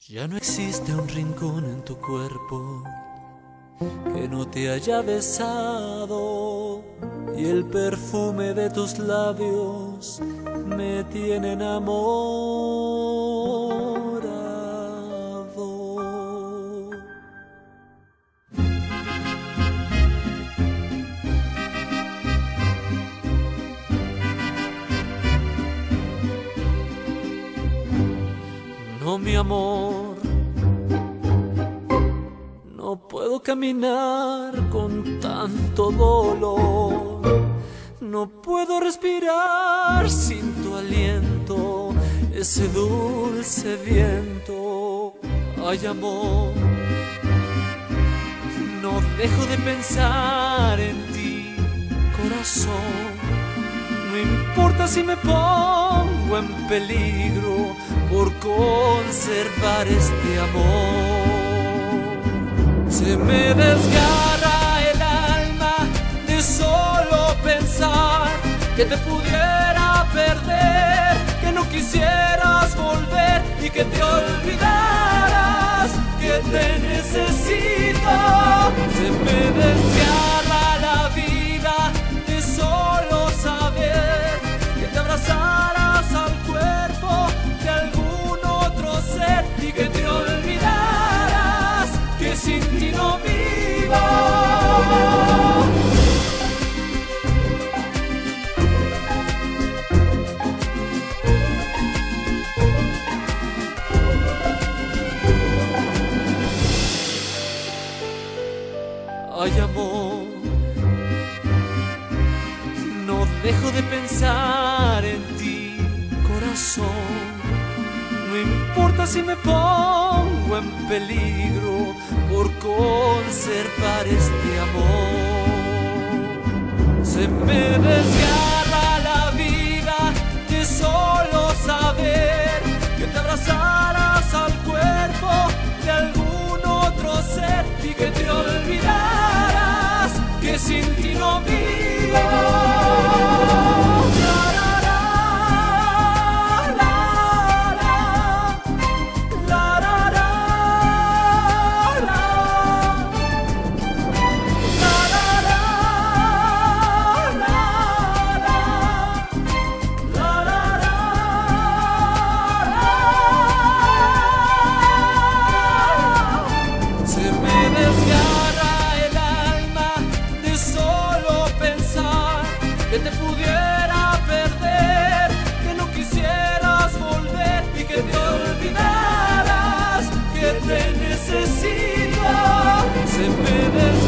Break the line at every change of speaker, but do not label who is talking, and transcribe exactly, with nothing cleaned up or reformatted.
Ya no existe un rincón en tu cuerpo que no te haya besado, y el perfume de tus labios me tiene enamorado. No, mi amor, no puedo caminar con tanto dolor, no puedo respirar sin tu aliento, ese dulce viento. Ay, amor, no dejo de pensar en ti, corazón. No importa si me pongo en peligro por conservar este amor. Se me desgarra el alma de solo pensar que te pudiera perder, que no quisieras volver y que te olvidaras que te necesito. Se me desgarra la vida de solo saber que te abrazaras al cuerpo de algún otro ser y que te olvidaras que sin ti no vivo. Ay, amor, no dejo de pensar en ti, corazón. No importa si me pongo en peligro por conservar este amor. Se me desgarra la vida de solo saber que te abrazaras al cuerpo de algún otro ser y que te olvidaras que sin ti no vivo. Que te pudiera perder, que no quisieras volver y que te olvidaras que te necesito. Se me des